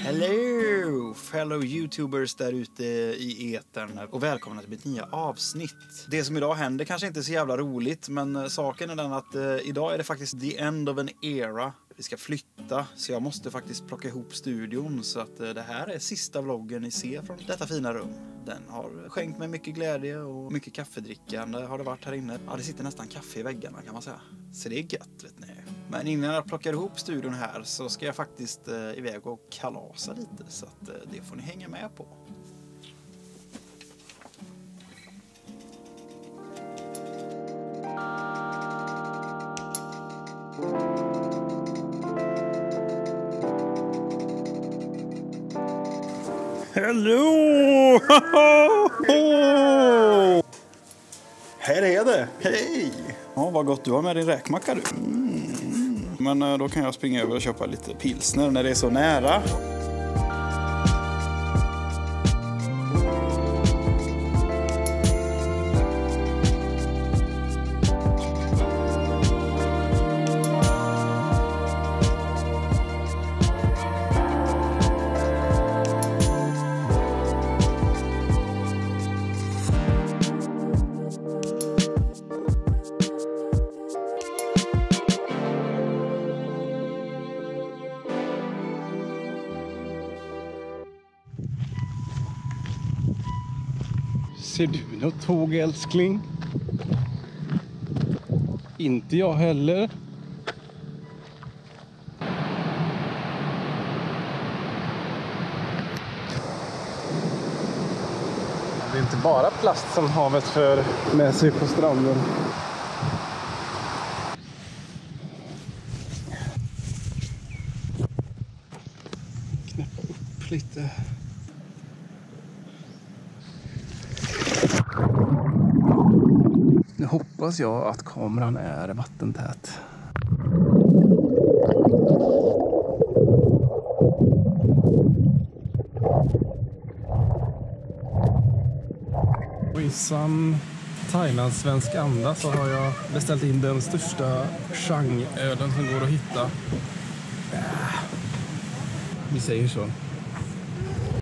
Hello fellow youtubers där ute i etern och välkomna till mitt nya avsnitt. Det som idag händer kanske inte är så jävla roligt, men saken är den att idag är det faktiskt the end of an era. Vi ska flytta, så jag måste faktiskt plocka ihop studion, så att det här är sista vloggen ni ser från detta fina rum. Den har skänkt mig mycket glädje och mycket kaffedrickande har det varit här inne. Ja, det sitter nästan kaffe i väggarna kan man säga. Så det är gött, vet ni. Men innan jag plockar ihop studion här så ska jag faktiskt iväg och kalasa lite, så att det får ni hänga med på. Hello! Här är det! Hej! Ja, vad gott du har med din räkmacka du. Men då kan jag springa över och köpa lite pilsner när det är så nära. Ser du något tåg, älskling? Inte jag heller. Det är inte bara plast som havet för med sig på stranden. Knäppa upp lite. Nu hoppas jag att kameran är vattentät. Och i sann thailandssvensk anda så har jag beställt in den största changölen som går att hitta. Vi säger så.